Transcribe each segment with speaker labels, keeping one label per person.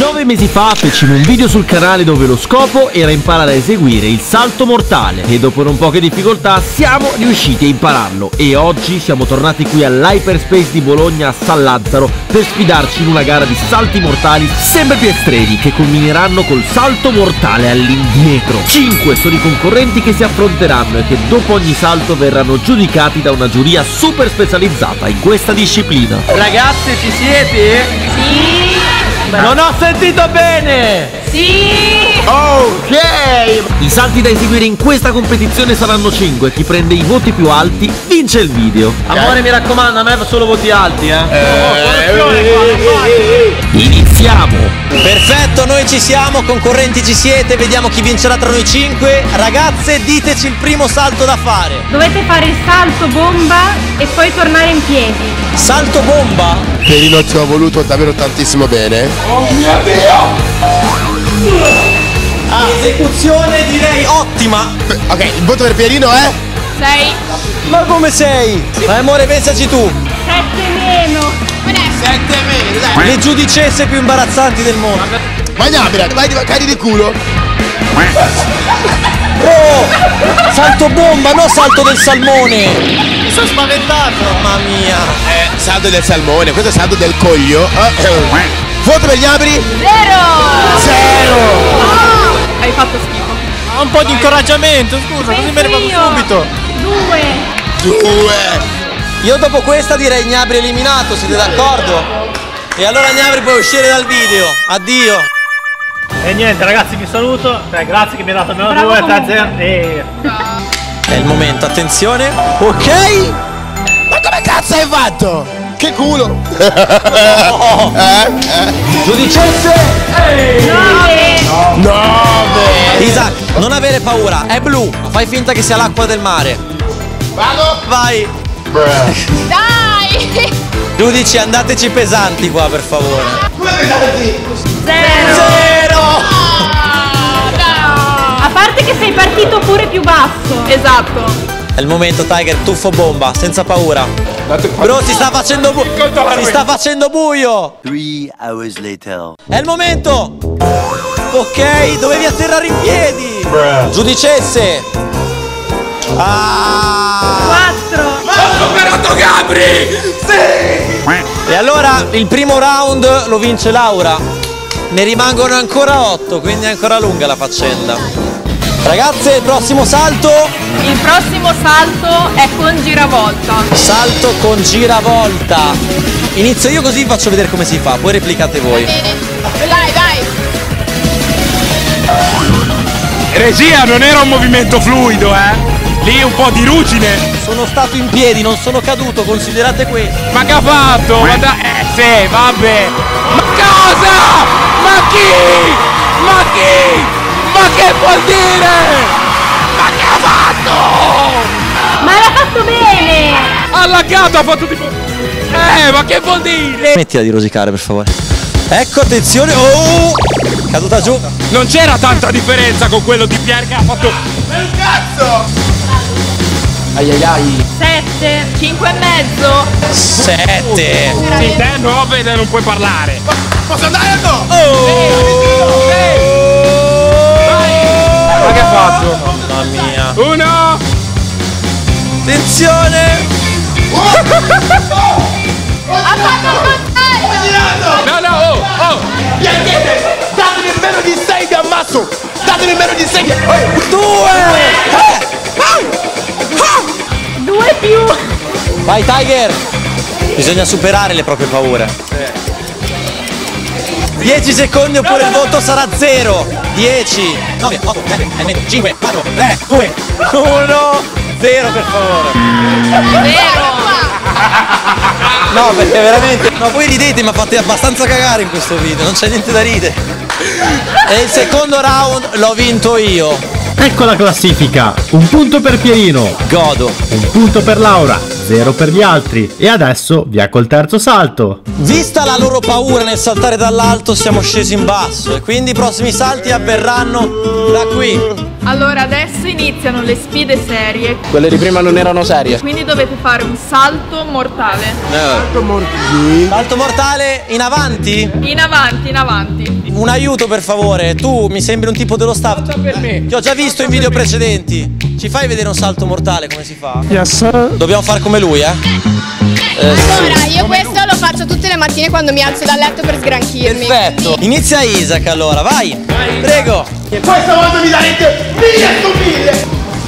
Speaker 1: 9 mesi fa fecimo un video sul canale dove lo scopo era imparare a eseguire il salto mortale e dopo non poche difficoltà siamo riusciti a impararlo e oggi siamo tornati qui all'Hyperspace di Bologna a San Lazzaro per sfidarci in una gara di salti mortali sempre più estremi che culmineranno col salto mortale all'indietro. 5 sono i concorrenti che si affronteranno e che dopo ogni salto verranno giudicati da una giuria super specializzata in questa disciplina.
Speaker 2: Ragazzi, ci siete?
Speaker 3: Sì!
Speaker 1: Non ho sentito bene!
Speaker 3: Sì!
Speaker 1: Ok! I salti da eseguire in questa competizione saranno 5. Chi prende i voti più alti vince il video.
Speaker 2: Amore, mi raccomando, a me solo voti alti,
Speaker 1: Iniziamo!
Speaker 4: Perfetto, noi ci siamo, concorrenti ci siete, vediamo chi vincerà tra noi 5. Ragazze, diteci il primo salto da fare.
Speaker 3: Dovete fare il salto bomba e poi tornare in piedi.
Speaker 4: Salto bomba?
Speaker 5: Pierino ci ho voluto davvero tantissimo bene.
Speaker 4: Esecuzione direi ottima.
Speaker 5: Ok, il voto per Pierino è?
Speaker 3: 6.
Speaker 4: Ma come sei? Ma amore, pensaci tu.
Speaker 3: 7 meno.
Speaker 5: 7 meno, dai.
Speaker 4: Le giudicesse più imbarazzanti del mondo.
Speaker 5: Vai Nabila, vai cadi di culo.
Speaker 4: Oh! Salto bomba, no salto del salmone.
Speaker 2: Mi sono spaventato.
Speaker 4: Mamma mia.
Speaker 5: Saldo del salmone, questo è saldo del coglio. Voto per gli abri?
Speaker 3: 0.
Speaker 5: 0.
Speaker 3: Hai fatto schifo.
Speaker 2: Ha un po' di incoraggiamento, scusa, così me ne vado subito.
Speaker 3: 2.
Speaker 5: 2.
Speaker 4: Io dopo questa direi Gnabri eliminato, siete d'accordo? E allora Gnabri puoi uscire dal video. Addio.
Speaker 2: E niente ragazzi, vi saluto. Grazie che mi hai dato meno
Speaker 3: Bravo
Speaker 2: 2,
Speaker 3: comunque.
Speaker 2: 3-0 e...
Speaker 4: È il momento, attenzione. Ok.
Speaker 5: Ma come cazzo hai fatto? Che culo.
Speaker 4: Giudicesse.
Speaker 3: 9.
Speaker 5: 9.
Speaker 4: Isaac, non avere paura, è blu. Fai finta che sia l'acqua del mare.
Speaker 5: Vado?
Speaker 4: Vai.
Speaker 3: Dai.
Speaker 4: Giudici, andateci pesanti qua, per favore.
Speaker 3: 0.
Speaker 4: Zero.
Speaker 3: A parte che sei partito pure più basso. Esatto.
Speaker 4: È il momento, Tiger, tuffo bomba, senza paura. Bro, si sta facendo buio. Si sta facendo buio.
Speaker 6: 3 hours later.
Speaker 4: È il momento. Ok, dovevi atterrare in piedi. Giudicesse.
Speaker 3: 4.
Speaker 4: E allora il primo round lo vince Laura. Ne rimangono ancora 8, quindi è ancora lunga la faccenda. Ragazze, il prossimo salto.
Speaker 3: Il prossimo salto è con giravolta.
Speaker 4: Salto con giravolta. Inizio io così faccio vedere come si fa, poi replicate voi.
Speaker 3: Dai, dai.
Speaker 7: Regia, non era un movimento fluido, Lì un po' di ruggine.
Speaker 4: Sono stato in piedi, non sono caduto, considerate questo.
Speaker 7: Ma che ha fatto? Ma sì, vabbè. Ma cosa? Ma chi? Ma chi? Ma che vuol dire? Ma che ha fatto?
Speaker 3: Ma l'ha fatto bene.
Speaker 7: Ha laggato, ha fatto tipo... ma che vuol dire?
Speaker 4: Smettila di rosicare, per favore. Ecco, attenzione. Oh! Caduta giù.
Speaker 7: Non c'era tanta differenza con quello di Pier che ha fatto...
Speaker 4: Ai ai ai.
Speaker 3: 7. 5 e mezzo.
Speaker 4: 7.
Speaker 7: Sì, te no, vede, non puoi parlare.
Speaker 5: Posso andare o no?
Speaker 7: Ma che ha fatto?
Speaker 4: Mamma mia.
Speaker 7: 1.
Speaker 4: Attenzione.
Speaker 3: Ha fatto il contrario.
Speaker 7: No, oh.
Speaker 5: Datemi meno di 6 vi ammazzo. Datemi meno di 6.
Speaker 3: 2 più.
Speaker 4: Vai Tiger. Bisogna superare le proprie paure. 10 secondi oppure il voto sarà 0. 10 9 8 7 5 4 3 2 1 0 per favore.
Speaker 3: 0.
Speaker 4: No, perché veramente. No, voi ridete, ma fate abbastanza cagare in questo video, non c'è niente da ridere. E il secondo round l'ho vinto io.
Speaker 1: Ecco la classifica. Un punto per Pierino,
Speaker 4: Godo.
Speaker 1: un punto per Laura, 0 per gli altri. E adesso via col terzo salto.
Speaker 4: Vista la loro paura nel saltare dall'alto, siamo scesi in basso e quindi i prossimi salti avverranno da qui.
Speaker 3: Allora, adesso iniziano le sfide serie,
Speaker 5: Quelle di prima non erano serie.
Speaker 3: quindi dovete fare un salto mortale.
Speaker 4: Salto mortale in avanti.
Speaker 3: In avanti, in avanti.
Speaker 4: Un aiuto per favore, tu mi sembri un tipo dello staff.
Speaker 7: Per me.
Speaker 4: Ti ho già visto in video precedenti. Ci fai vedere un salto mortale come si fa?
Speaker 5: Yes, sir.
Speaker 4: Dobbiamo fare come lui,
Speaker 8: Allora, io questo lo faccio tutte le mattine quando mi alzo dal letto per sgranchirmi.
Speaker 4: Perfetto. Inizia Isaac allora, vai. Prego.
Speaker 5: Questa volta mi darete 1000 su 1000.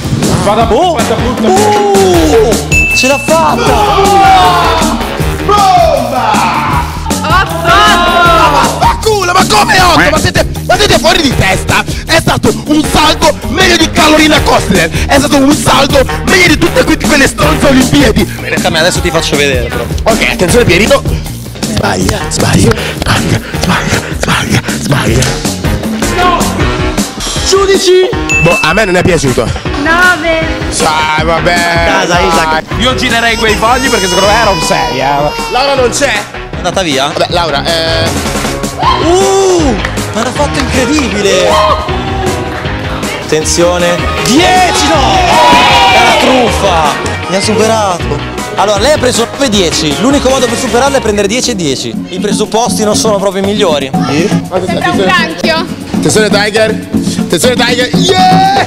Speaker 4: Ce l'ha fatta.
Speaker 5: Ma culo, ma come 8? Ma siete fuori di testa? È stato un salto meglio di Carolina Costner. È stato un salto meglio di tutte quelle stronze Olimpiadi.
Speaker 4: Tocca a me, adesso ti faccio vedere però.
Speaker 5: Ok, attenzione Pierino. Sbaglia.
Speaker 4: Giudici.
Speaker 5: Boh, a me non è piaciuto.
Speaker 3: 9.
Speaker 5: Sai, vabbè.
Speaker 4: Casa, Isaac.
Speaker 7: Io girerei quei fogli perché secondo me era un 6,
Speaker 5: Laura non c'è?
Speaker 4: È andata via?
Speaker 5: Vabbè, Laura,
Speaker 4: Ma l'ha fatto incredibile. Attenzione. 10 no! È una truffa. Mi ha superato. Allora, lei ha preso 9-10. L'unico modo per superarla è prendere 10 e 10. I presupposti non sono proprio i migliori.
Speaker 8: Sembra un granchio.
Speaker 5: Attenzione Tiger. Attenzione Tiger. Yeah!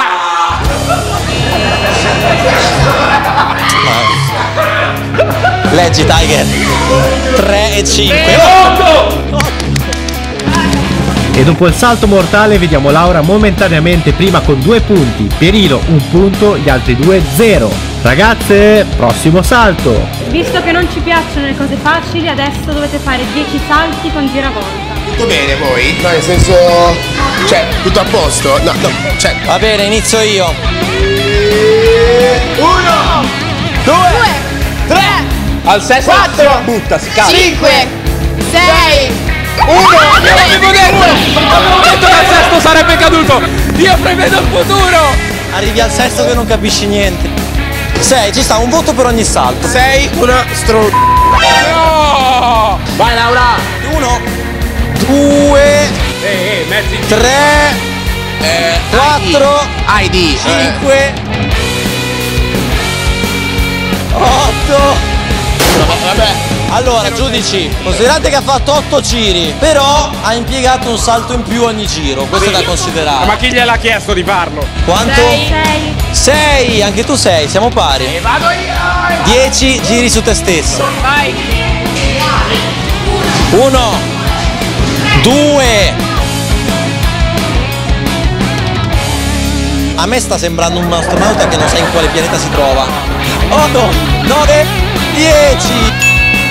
Speaker 4: Leggi Tiger. 3 e 5.
Speaker 1: E dopo il salto mortale vediamo Laura momentaneamente prima con 2 punti, Pierino 1 punto, gli altri 2 0. Ragazze, prossimo salto.
Speaker 3: Visto che non ci piacciono le cose facili, adesso dovete fare 10 salti con giravolta.
Speaker 5: Tutto bene voi? No, nel senso... Cioè, tutto a posto? No, cioè...
Speaker 4: Va bene, inizio io.
Speaker 5: 1
Speaker 4: 2
Speaker 8: 3,
Speaker 7: Al sesto
Speaker 8: 4,
Speaker 7: butta, si cade.
Speaker 8: 5, 6.
Speaker 7: Avevo detto che al sesto sarebbe caduto. Io prevedo il futuro.
Speaker 4: Arrivi al sesto che non capisci niente. 6, ci sta un voto per ogni salto.
Speaker 5: Sei una stronza.
Speaker 7: No. Vai Laura.
Speaker 4: 1 2
Speaker 7: Mezzi.
Speaker 4: 3 4
Speaker 5: ID.
Speaker 4: 5 8.
Speaker 5: Vabbè.
Speaker 4: Allora, giudici, considerate che ha fatto 8 giri, però ha impiegato un salto in più ogni giro. Questo è da considerare.
Speaker 7: Ma chi gliel'ha chiesto di farlo?
Speaker 4: Quanto?
Speaker 3: 6.
Speaker 4: 6, anche tu 6, siamo pari.
Speaker 7: E vado io.
Speaker 4: 10 giri su te stesso.
Speaker 3: Vai.
Speaker 4: 1 2. A me sta sembrando un astronauta che non sa in quale pianeta si trova. 8 9 10.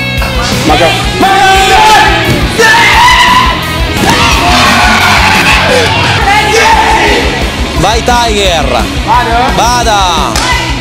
Speaker 4: Vai Tiger. Vada.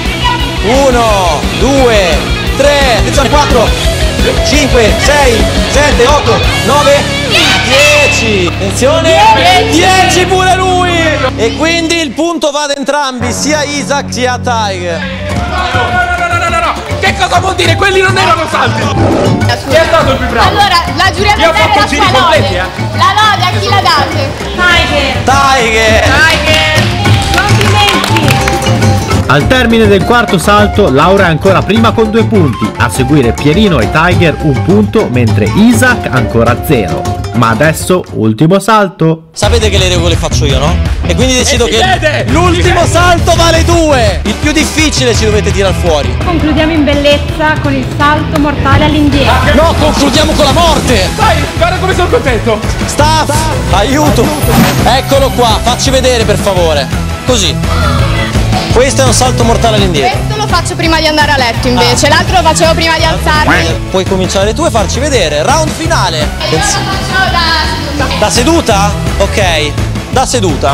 Speaker 4: 1 2 3 4 5 6 7 8 9 10. Attenzione. 10 pure lui. E quindi il punto va ad entrambi, sia Isaac sia a Tiger.
Speaker 7: No. Che cosa vuol dire? Quelli non erano salti. Chi è stato il più bravo?
Speaker 8: Allora, la giuria
Speaker 7: Io ho
Speaker 8: deve
Speaker 7: fatto
Speaker 8: la
Speaker 7: giri
Speaker 8: sua
Speaker 7: completi,
Speaker 8: lode. La lode a chi la date?
Speaker 3: Tiger.
Speaker 4: Tiger.
Speaker 3: Complimenti.
Speaker 1: Al termine del quarto salto, Laura è ancora prima con 2 punti, a seguire Pierino e Tiger 1 punto, mentre Isaac ancora 0. Ma adesso ultimo salto.
Speaker 4: Sapete che le regole faccio io, no? E quindi decido
Speaker 7: si
Speaker 4: che
Speaker 7: vede,
Speaker 4: l'ultimo
Speaker 7: si vede.
Speaker 4: salto vale 2. Il più difficile ci dovete tirar fuori.
Speaker 3: Concludiamo in bellezza con il salto mortale all'indietro.
Speaker 4: No, concludiamo con la morte.
Speaker 7: Dai, guarda come sono contento.
Speaker 4: Staff, aiuto. Eccolo qua, facci vedere per favore. Così. Questo è un salto mortale all'indietro.
Speaker 8: Questo lo faccio prima di andare a letto invece, l'altro lo facevo prima di alzarmi.
Speaker 4: Puoi cominciare tu e farci vedere. Round finale.
Speaker 8: E io lo faccio da...
Speaker 4: Da seduta? Ok. Da seduta.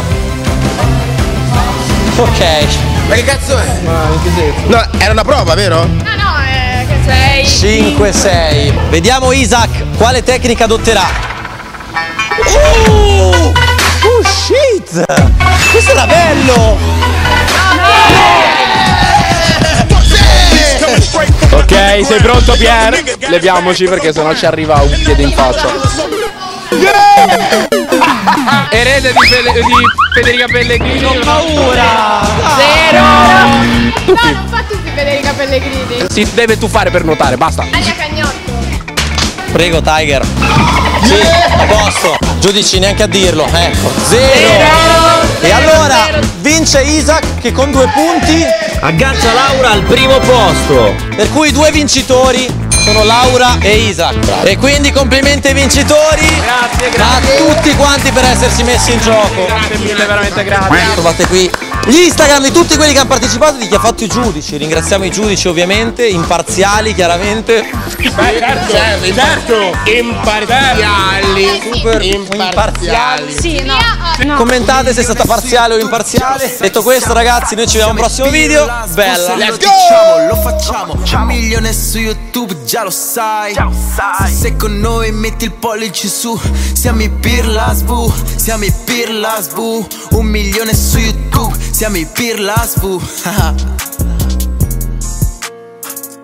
Speaker 4: Ok.
Speaker 5: Ma che cazzo è? No, era una prova, vero?
Speaker 8: No, che sei...
Speaker 4: 5, 6. Vediamo Isaac quale tecnica adotterà. Oh shit! Questo era bello!
Speaker 7: Ok, sei pronto Pier? Leviamoci perché sennò ci arriva un piede in faccia. E L'erede di Federica Pellegrini.
Speaker 4: Ho paura.
Speaker 7: 0.
Speaker 8: No, non fa tutti Federica Pellegrini.
Speaker 7: Si deve tuffare per nuotare, basta.
Speaker 8: Alia Cagnotto.
Speaker 4: Prego Tiger. Sì, a posto. Giudici neanche a dirlo. Ecco, 0. E allora vince Isaac che con 2 punti
Speaker 1: Aggancia Laura al primo posto.
Speaker 4: per cui i 2 vincitori sono Laura e Isaac. E quindi complimenti ai vincitori.
Speaker 7: Grazie,
Speaker 4: A tutti quanti per essersi messi in gioco.
Speaker 7: Grazie mille, veramente grazie.
Speaker 4: Trovate qui gli Instagram di tutti quelli che hanno partecipato, di chi ha fatto i giudici. Ringraziamo i giudici ovviamente, imparziali chiaramente.
Speaker 5: Certo, imparziali.
Speaker 4: Super imparziali.
Speaker 3: Sì, no. No.
Speaker 4: Commentate se è stata parziale o imparziale. Detto questo ragazzi, noi ci vediamo al prossimo video. Bella.
Speaker 5: Let's go!
Speaker 6: Lo facciamo, c'è 1 milione su YouTube, già lo sai. Se sei con noi metti il pollice su. Siamo i Pirla Svu, siamo i Pirla Svu. 1 milione su YouTube, siamo i Pirla Svu.